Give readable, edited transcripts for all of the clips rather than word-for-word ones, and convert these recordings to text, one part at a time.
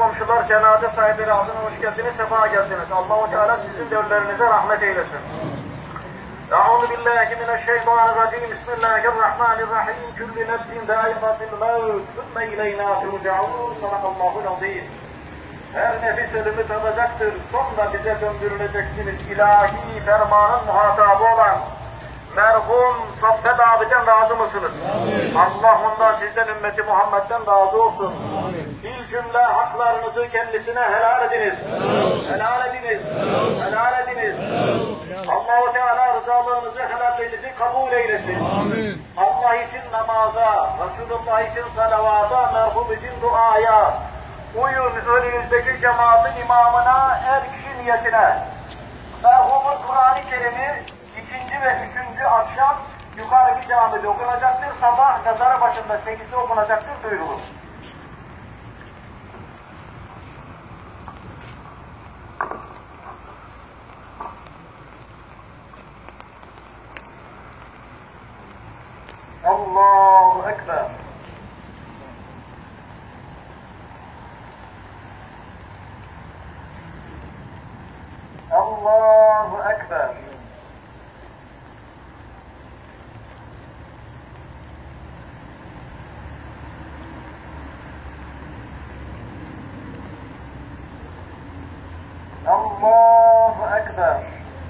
komşular, cenaze sahipleri adına hoş geldiniz, sefa geldiniz. Allah-u Teala sizin de ölülerinize rahmet eylesin. Euzu billahi mineşşeytanirracim. Bismillahirrahmanirrahim. Kullu nefsin zâiqatul mevt. Sümme ileynâ turcaûn. Sadakallâhul azîm. Her nefis ölümü tadacaktır. Sonra bize döndürüleceksiniz. İlahi fermanın muhatabı olan merhum Saffet abiden razı mısınız? Amin. Allah ondan, sizden, ümmeti Muhammed'den razı olsun. Bir cümle haklarınızı kendisine helal ediniz. Helal ediniz. Helal ediniz. Allah-u Teala rızalığınızı, helalliğinizi kabul eylesin. Amin. Allah için namaza, Resulullah için salavata, merhum için duaya, uyun önünüzdeki cemaatin imamına, her kişi niyetine. Merhumun Kur'an-ı Kerim'i İkinci ve üçüncü akşam yukarı bir camide okunacaktır. Sabah mezarı başında 8'de okunacaktır. Duyurulur. Allahu Ekber. Allahu Ekber. Allahu Ekber.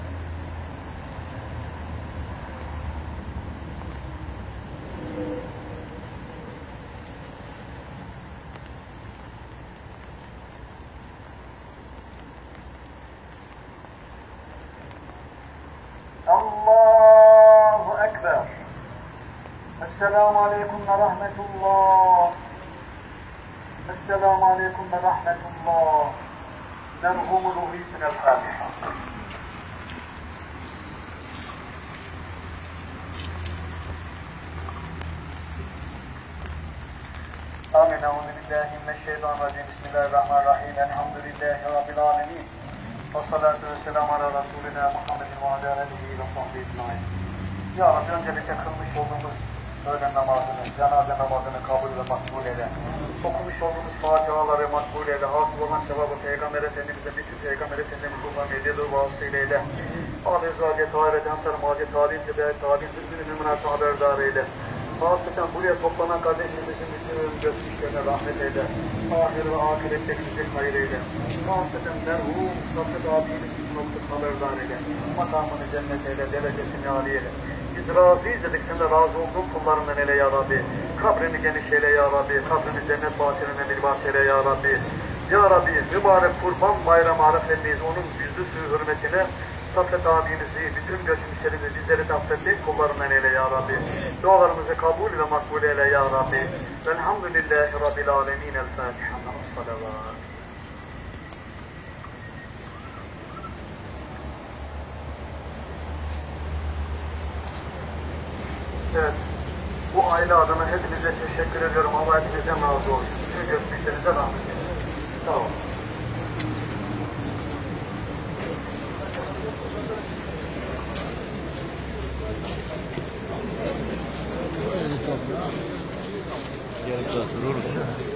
Allahu Ekber. Esselamu Aleyküm ve Rahmetullah. Esselamu Aleyküm ve Rahmetullah. Merhum ruhiyetine el-Fatiha. Amin. Euzu billahi mineşşeytanirracim. Bismillahirrahmanirrahim. Elhamdülillahi Rabbil alemin. Ve salatu ve selamu ala Resulina Muhammedin ve ala alihi ve sahbihi ecmaîn. Ya Rabbi, öncelikle kılmış olduğumuz öğlen namazını, cenaze namazını kabul ve makbul eyle. Okumuş olduğumuz fatihaları makbul eyle. Hasıl olan sevabı Peygamber Efendimiz'e, bütün Peygamber Efendimiz olan medyadır vasıyla eyle. Âl-i Zâdiye, Tahir-i Ensar, Mâdiye, Tâlim, Tebâ-i Tâlim, Zülgün-ü Mümünat'ı haberdar eyle. Hasreten buraya toplanan kardeşimizin bütün geçmişlerine rahmet eyle. Ahir ve ahiretlerimizi hayır eyle. Hasreten merhum Saffet abimizin nokta haberdar eyle. Makamını cennet eyle, derecesini âli eyle. Biz razıyız dedik, sen de razı olduğun kullarından eyle ya Rabbi. Kabrini geniş eyle ya Rabbi. Kabrini cennet bahçelerine bir bahçeyle ya Rabbi. Ya Rabbi, mübarek kurban bayramı arefetliyiz. Onun yüzü suyu hürmetine Saffet abimizi, bütün geçmişlerimizi, bizleri de affettik, kullarından eyle ya Rabbi. Dualarımızı kabul ve makbul eyle ya Rabbi. Velhamdülillahi Rabbil alemin. El-Fatiha. Salavat. Evet, bu aile adına hepinize teşekkür ediyorum. Allah hepinize razı olsun. Bütün geçmişlerinize rahmet eylesin. Sağ olun. Yarım saat dururuz ya.